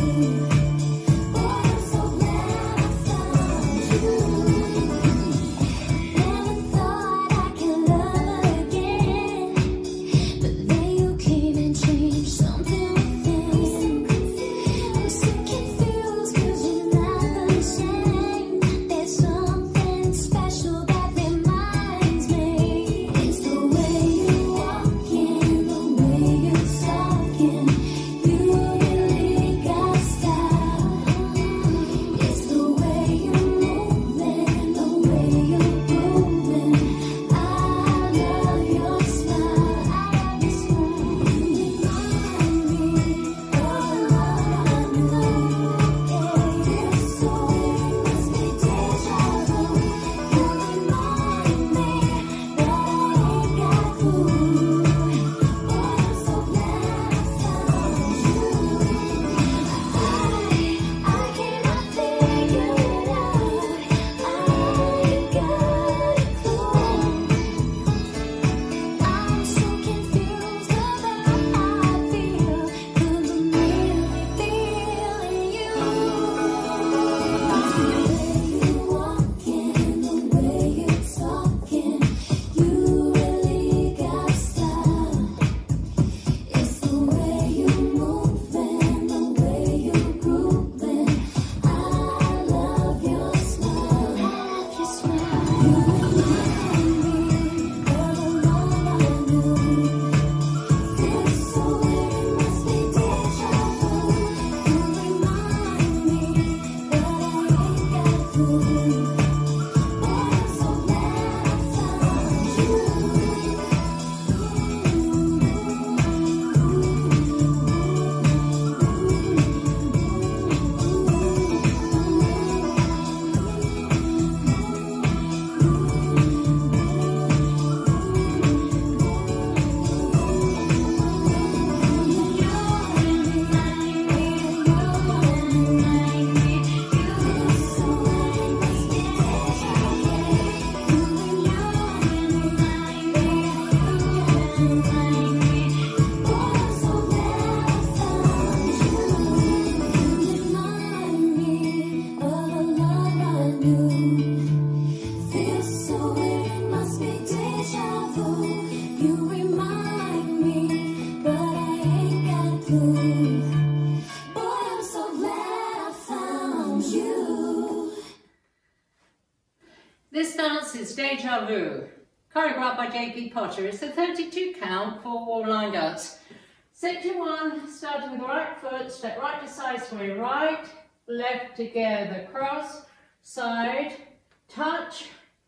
This dance is Deja Vu, choreographed by J.P. Potter. It's a 32 count, 4-wall line dance. Section 1, starting with the right foot, step right to side sway, right, left together, cross, side, touch,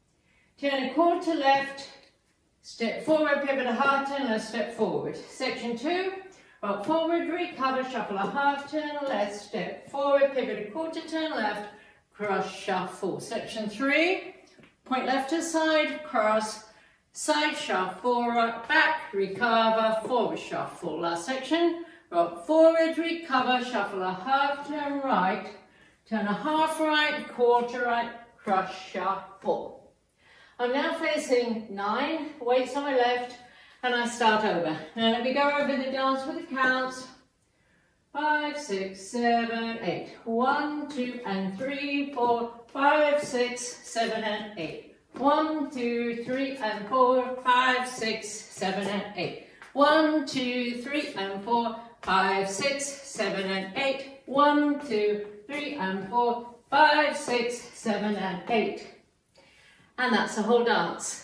turn a quarter left, step forward, pivot a half turn, left step forward. Section 2, rock forward, recover, shuffle a half turn, left step forward, pivot a quarter turn, left, cross, shuffle. Section 3, point left to side, cross, side shuffle, rock back, recover, forward shuffle. Last section, rock forward, recover, shuffle a half turn right, turn a half right, quarter right, cross shuffle. I'm now facing 9, weights on my left, and I start over. Now let me go over the dance with the counts. 5, 6, 7, 8. 1, 2, and 3, 4, 5, 6, 7, and 8. 1, 2, 3, and 4, 5, 6, 7, and 8. 1, 2, 3, and 4, 5, 6, 7, and 8. 1, 2, 3, and 4, 5, 6, 7, and 8. And that's the whole dance.